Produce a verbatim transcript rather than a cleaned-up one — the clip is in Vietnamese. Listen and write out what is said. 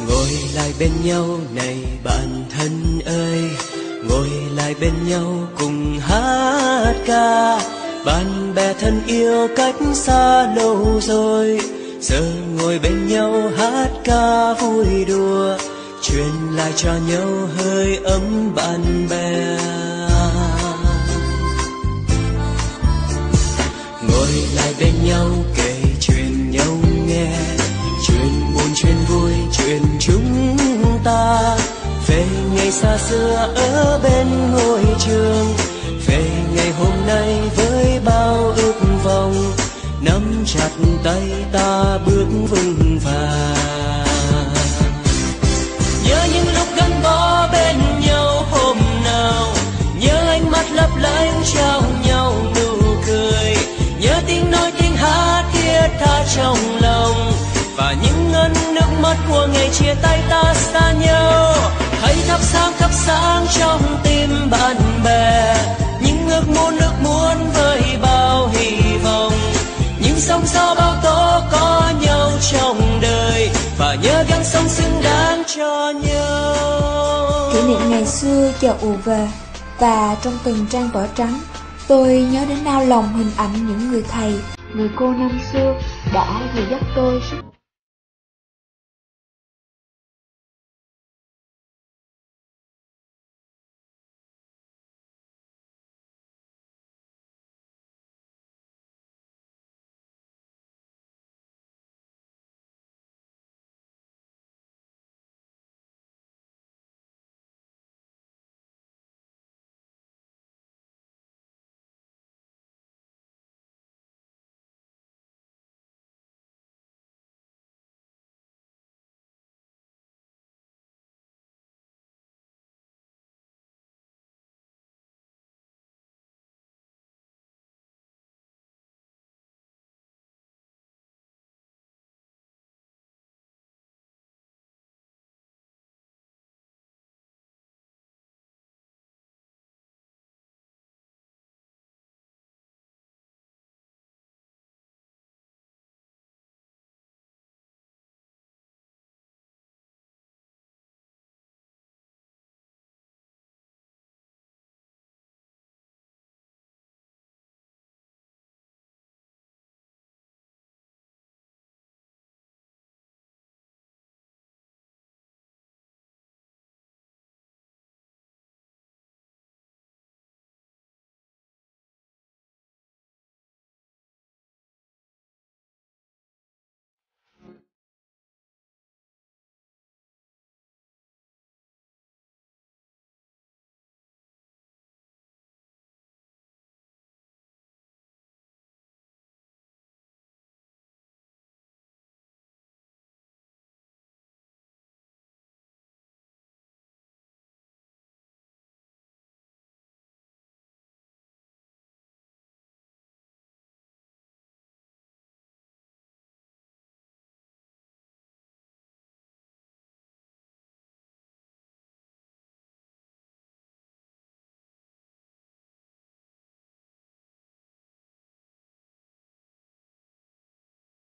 Ngồi lại bên nhau này bạn thân ơi, ngồi lại bên nhau cùng hát ca. Bạn bè thân yêu cách xa lâu rồi, giờ ngồi bên nhau hát ca vui đùa, truyền lại cho nhau hơi ấm bạn bè. Ngồi lại bên nhau kể chuyện nhau nghe, chuyện buồn chuyện vui chuyện chúng ta, về ngày xa xưa ở bên ngôi trường, về ngày hôm nay với bao ước vọng, nắm chặt tay ta bước vững vàng. Nhớ những lúc gắn bó bên nhau hôm nào, nhớ ánh mắt lấp lánh trao nhau nụ cười, nhớ tiếng nói tiếng hát thiết tha trong lòng, và những ân nước mắt của ngày chia tay ta xa nhau. Hãy thắp sáng thắp sáng trong tim bạn bè, những ước muốn ước muốn với bao hy vọng, những sóng gió bao tố có nhau trong đời, và nhớ gắng sống xứng đáng cho nhau. Kỷ niệm ngày xưa chợt ùa về, và trong từng trang vở trắng, tôi nhớ đến nao lòng hình ảnh những người thầy, người cô năm xưa đã dìu dắt tôi suốt